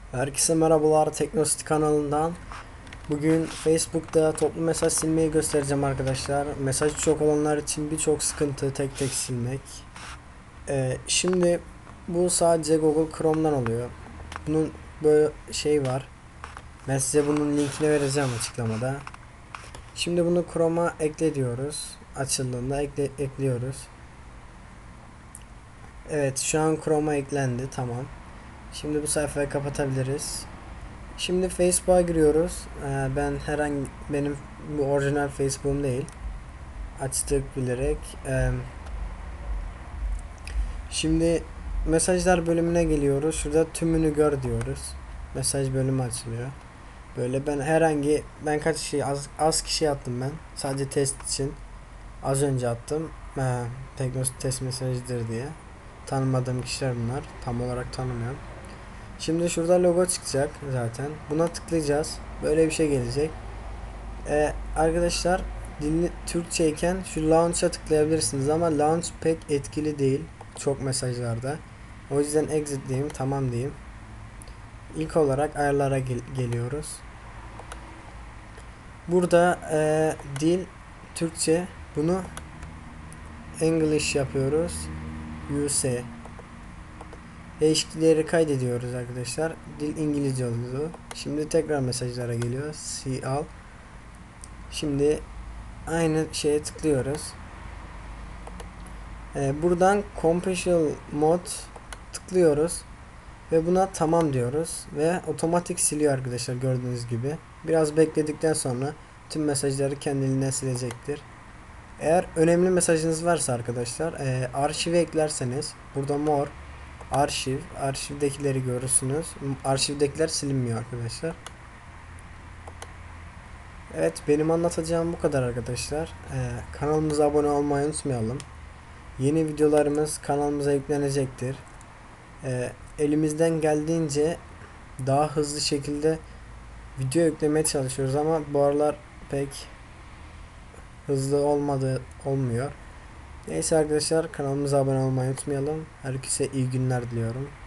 Herkese merhabalar Teknosity kanalından. Bugün Facebook'ta toplu mesaj silmeyi göstereceğim arkadaşlar. Mesaj çok olanlar için birçok sıkıntı tek tek silmek. Şimdi bu sadece Google Chrome'dan oluyor. Bunun böyle şey var. Ben size bunun linkini vereceğim açıklamada. Şimdi bunu Chrome'a ekle diyoruz. Açıldığında ekliyoruz. Evet, şu an Chrome'a eklendi, tamam. Şimdi bu sayfayı kapatabiliriz. Şimdi Facebook'a giriyoruz. Benim bu orijinal Facebook'um değil. Açtık bilerek. Şimdi mesajlar bölümüne geliyoruz. Şurada tümünü gör diyoruz. Mesaj bölümü açılıyor. Böyle ben kaç kişi az kişi attım ben. Sadece test için. Az önce attım. Teknos test mesajıdır diye. Tanımadığım kişiler bunlar. Tam olarak tanımıyorum. Şimdi şurada logo çıkacak zaten. Buna tıklayacağız. Böyle bir şey gelecek. Arkadaşlar dili Türkçeyken şu launch'a tıklayabilirsiniz ama launch pek etkili değil. Çok mesajlarda. O yüzden exit diyeyim, tamam diyeyim. İlk olarak ayarlara geliyoruz. Burada dil Türkçe, bunu English yapıyoruz. use değişiklikleri kaydediyoruz arkadaşlar. Dil İngilizce oldu. Şimdi tekrar mesajlara geliyor. See all. Şimdi aynı şeye tıklıyoruz. Buradan Compatible Mode tıklıyoruz ve buna tamam diyoruz ve otomatik siliyor arkadaşlar, gördüğünüz gibi. Biraz bekledikten sonra tüm mesajları kendiliğinden silecektir. Eğer önemli mesajınız varsa arkadaşlar, arşive eklerseniz burada more arşivdekileri görürsünüz. Arşivdekiler silinmiyor arkadaşlar. Evet, benim anlatacağım bu kadar arkadaşlar. Kanalımıza abone olmayı unutmayalım. Yeni videolarımız kanalımıza yüklenecektir. Elimizden geldiğince daha hızlı şekilde video yüklemeye çalışıyoruz ama bu aralar pek hızlı olmuyor. Neyse arkadaşlar, kanalımıza abone olmayı unutmayalım. Herkese iyi günler diliyorum.